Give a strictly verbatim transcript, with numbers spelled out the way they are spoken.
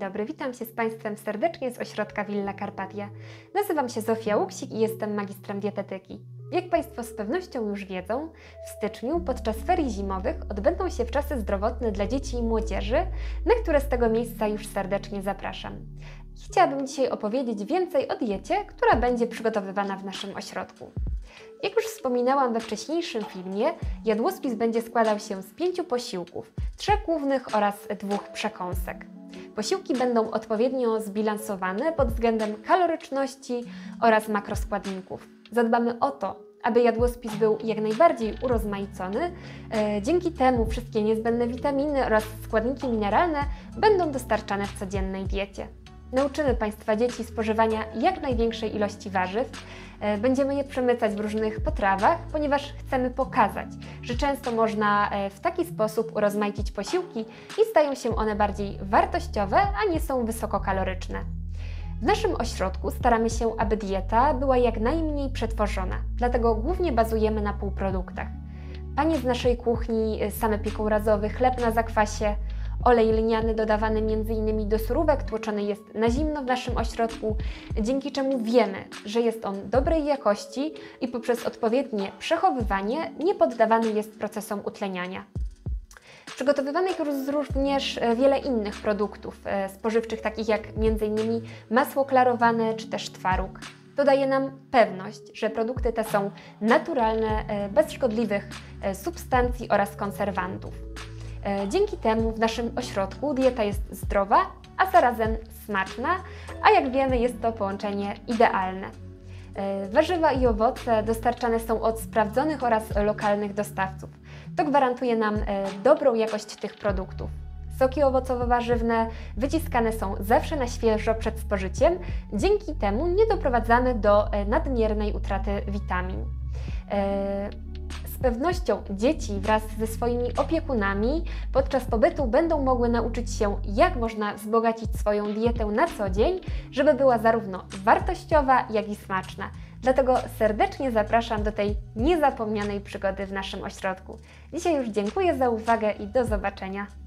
dobry, witam się z Państwem serdecznie z ośrodka Villa Carpatia. Nazywam się Zofia Łuksik i jestem magistrem dietetyki. Jak Państwo z pewnością już wiedzą, w styczniu podczas ferii zimowych odbędą się wczasy zdrowotne dla dzieci i młodzieży, na które z tego miejsca już serdecznie zapraszam. Chciałabym dzisiaj opowiedzieć więcej o diecie, która będzie przygotowywana w naszym ośrodku. Jak już wspominałam we wcześniejszym filmie, jadłospis będzie składał się z pięciu posiłków, trzech głównych oraz dwóch przekąsek. Posiłki będą odpowiednio zbilansowane pod względem kaloryczności oraz makroskładników. Zadbamy o to, aby jadłospis był jak najbardziej urozmaicony. E, dzięki temu wszystkie niezbędne witaminy oraz składniki mineralne będą dostarczane w codziennej diecie. Nauczymy Państwa dzieci spożywania jak największej ilości warzyw. Będziemy je przemycać w różnych potrawach, ponieważ chcemy pokazać, że często można w taki sposób urozmaicić posiłki i stają się one bardziej wartościowe, a nie są wysokokaloryczne. W naszym ośrodku staramy się, aby dieta była jak najmniej przetworzona, dlatego głównie bazujemy na półproduktach. Panie z naszej kuchni same pieką razowy chleb na zakwasie. Olej lniany dodawany między innymi do surówek tłoczony jest na zimno w naszym ośrodku, dzięki czemu wiemy, że jest on dobrej jakości i poprzez odpowiednie przechowywanie nie poddawany jest procesom utleniania. Przygotowywanych jest również wiele innych produktów spożywczych, takich jak między innymi masło klarowane czy też twaróg. To daje nam pewność, że produkty te są naturalne, bez szkodliwych substancji oraz konserwantów. Dzięki temu w naszym ośrodku dieta jest zdrowa, a zarazem smaczna, a jak wiemy jest to połączenie idealne. Warzywa i owoce dostarczane są od sprawdzonych oraz lokalnych dostawców. To gwarantuje nam dobrą jakość tych produktów. Soki owocowo-warzywne wyciskane są zawsze na świeżo przed spożyciem, dzięki temu nie doprowadzamy do nadmiernej utraty witamin. Z pewnością dzieci wraz ze swoimi opiekunami podczas pobytu będą mogły nauczyć się, jak można wzbogacić swoją dietę na co dzień, żeby była zarówno wartościowa, jak i smaczna. Dlatego serdecznie zapraszam do tej niezapomnianej przygody w naszym ośrodku. Dzisiaj już dziękuję za uwagę i do zobaczenia.